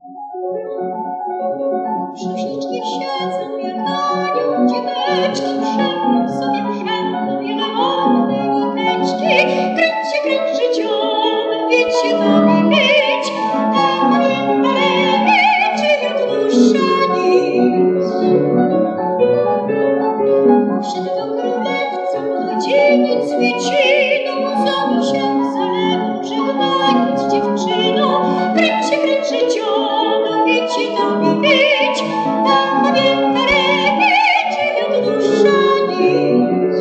Księżniczki siedzą jak anioł, dzieweczki przemną sobie przemną, jak ładne niteczki. Kręć się życiowy, wiecie tobie być, a pamięta leci jak dłuższa nic. Poszedł do królewca młodzieniec Świeciną, zowi się zaleną, żegnając dziewczyną. Kręć się życiowy, wiecie tobie być, a pamięta leci jak dłuższa nic.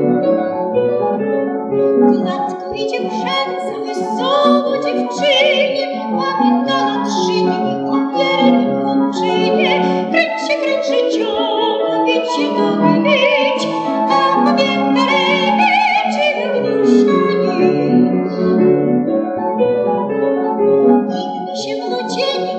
Klatką idzie przędza wesoło dziewczynie, pamięta na 3 dni o wiernym chłopczynie. Kręć się życiowy, wiecie tobie być, a pamięta leci jak dłuższa nic. Nigdy się młodzieniec